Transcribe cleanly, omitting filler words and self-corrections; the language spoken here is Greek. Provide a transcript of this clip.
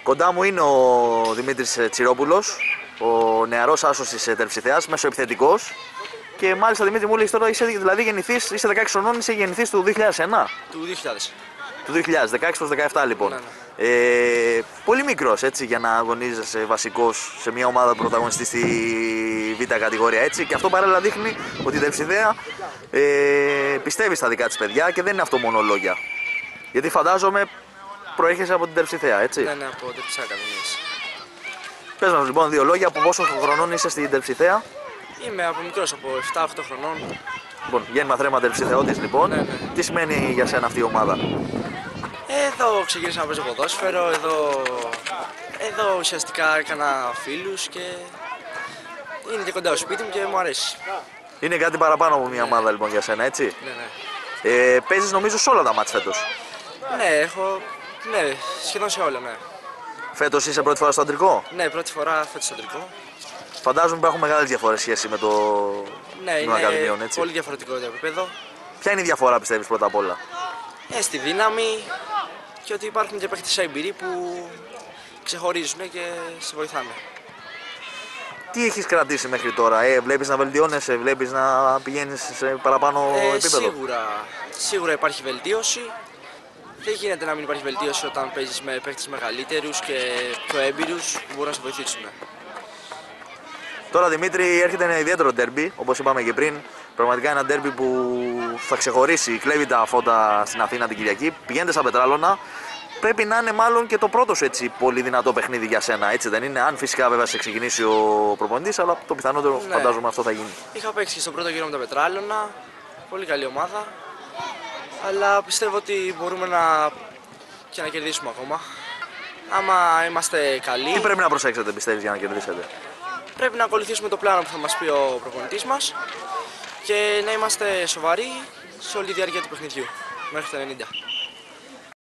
Κοντά μου είναι ο Δημήτρης Τσιρόπουλος, ο νεαρός άσος της Τερψιθέας, μεσοεπιθετικός. Και μάλιστα Δημήτρη μου λέει τώρα είσαι δηλαδή γεννηθής, είσαι 16 χρονών, είσαι γεννηθής του 2001. Του 2000. Του 2000, 16 προς 17 λοιπόν. Ναι. Πολύ μικρός έτσι για να αγωνίζεσαι βασικός σε μια ομάδα πρωταγωνιστή στη β' κατηγορία έτσι. Και αυτό παράλληλα δείχνει ότι η Τερψιθέα πιστεύει στα δικά της παιδιά και δεν είναι αυτό μόνο λόγια. Γιατί φαντάζομαι προέρχεσαι από την Τερψιθέα, έτσι. Ναι, από Τερψιθέα Ακαδημίας. Πες μας λοιπόν δύο λόγια από πόσο χρονών είσαι στην Τερψιθέα. Είμαι από μικρός, από 7-8 χρονών. Λοιπόν, γέννημα θρέμα Τερψιθεώτης λοιπόν. Ναι. Τι σημαίνει για σένα αυτή η ομάδα? Εδώ ξεκίνησα να παίζω ποδόσφαιρο, εδώ ουσιαστικά έκανα φίλους και είναι και κοντά στο σπίτι μου και μου αρέσει. Είναι κάτι παραπάνω από μια ομάδα λοιπόν για σένα, έτσι. Ναι. Παίζεις νομίζω σε όλα τα μάτς φέτος. Ναι, σχεδόν σε όλα, ναι. Φέτος είσαι πρώτη φορά στο αντρικό. Ναι, πρώτη φορά φέτος στο αντρικό. Φαντάζομαι υπάρχουν μεγάλες διαφορές σχέση με το Ναι, Ακαδημιών, είναι έτσι. πολύ διαφορετικό το επίπεδο. Ποια είναι η διαφορά πιστεύεις πρώτα απ' όλα? Στη δύναμη και ότι υπάρχουν και παίκτες εμπειροί που ξεχωρίζουν και σε βοηθάνε. Τι έχεις κρατήσει μέχρι τώρα, βλέπεις να βελτιώνεσαι, βλέπεις να πηγαίνεις σε παραπάνω επίπεδο? Σίγουρα υπάρχει βελτίωση. Δεν γίνεται να μην υπάρχει βελτίωση όταν παίζεις με παίκτες μεγαλύτερους και πιο έμπειρους που μπορούν να σε βοηθήσουν. Τώρα Δημήτρη έρχεται ένα ιδιαίτερο ντέρμπι, όπως είπαμε και πριν. Πραγματικά ένα ντέρμπι που θα ξεχωρίσει, κλέβει τα φώτα στην Αθήνα την Κυριακή. Πηγαίνετε στα Πετράλωνα. Πρέπει να είναι μάλλον και το πρώτο σου έτσι πολύ δυνατό παιχνίδι για σένα, έτσι δεν είναι? Αν φυσικά βέβαια σε ξεκινήσει ο προπονητής, αλλά το πιθανότερο φαντάζομαι αυτό θα γίνει. Είχα παίξει και στον πρώτο γύρο με τα Πετράλωνα. Πολύ καλή ομάδα. Αλλά πιστεύω ότι μπορούμε να κερδίσουμε ακόμα. Άμα είμαστε καλοί. Τι πρέπει να προσέξετε πιστεύεις για να κερδίσετε? Πρέπει να ακολουθήσουμε το πλάνο που θα μας πει ο προπονητής μας και να είμαστε σοβαροί σε όλη τη διάρκεια του παιχνιδιού μέχρι το 90.